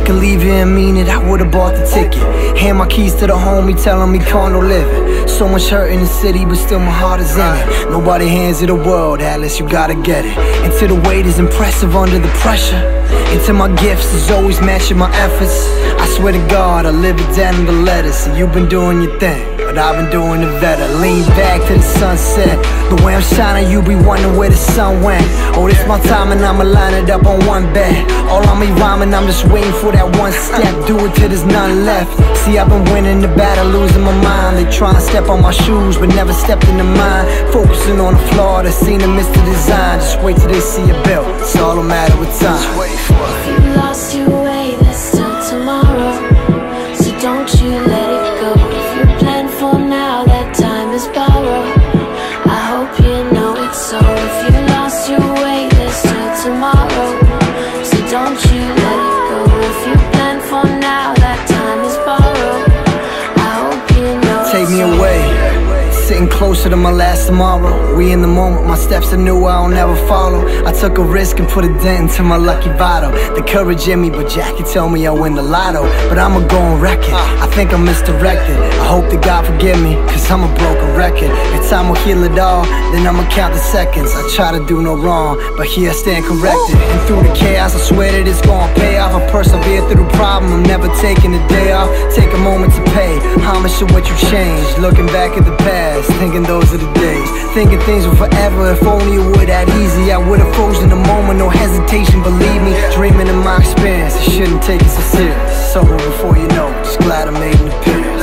could leave it and mean it, I would've bought the ticket. Hand my keys to the homie, telling me condo living. So much hurt in the city, but still my heart is in it. Nobody hands you the world, Atlas, you gotta get it. Until the weight is impressive under the pressure. Until my gifts is always matching my efforts. I swear to God, I live it down in the letters. So you've been doing your thing, but I've been doing it better. Lean back to the sunset. The way I'm shining, you be wondering where the sun went. Oh, this my time and I'ma line it up on one bet. All on me rhyming, I'm just waiting for that one step. Do it till there's none left. See, I've been winning the battle, losing my mind. They try and step on my shoes, but never stepped into mine. Focusing on the flaw, they seen and missed the design. Just wait till they see it built, it's all a matter of time. If you lost your way, there's still tomorrow. So don't you let it go. If you plan for now, that time is borrowed. I hope you know it so. If you lost your way, there's still tomorrow. So don't you let it go. If you plan for now, that time is borrowed. I hope you know it so. Take me away, sitting closer to my last tomorrow. We in the moment, my steps are new, I'll never follow. I took a risk and put a dent into my lucky bottle. The courage in me, but Jackie told me I win the lotto. But I'ma go and wreck it, I think I'm misdirected. I hope that God forgive me, cause I'm a broken record. If time will heal it all, then I'ma count the seconds. I try to do no wrong, but here I stand corrected. And through the chaos, I swear that it's gonna pay off. I persevere through the problem, I'm never taking a day off. Take a moment to pay homage to what you changed. Looking back at the past, thinking those are the days. Thinking things were forever, if only it were that easy. I would've frozen the moment, no hesitation, believe me. Dreaming of my experience, I shouldn't take it so serious. So before you know, just glad I made an appearance.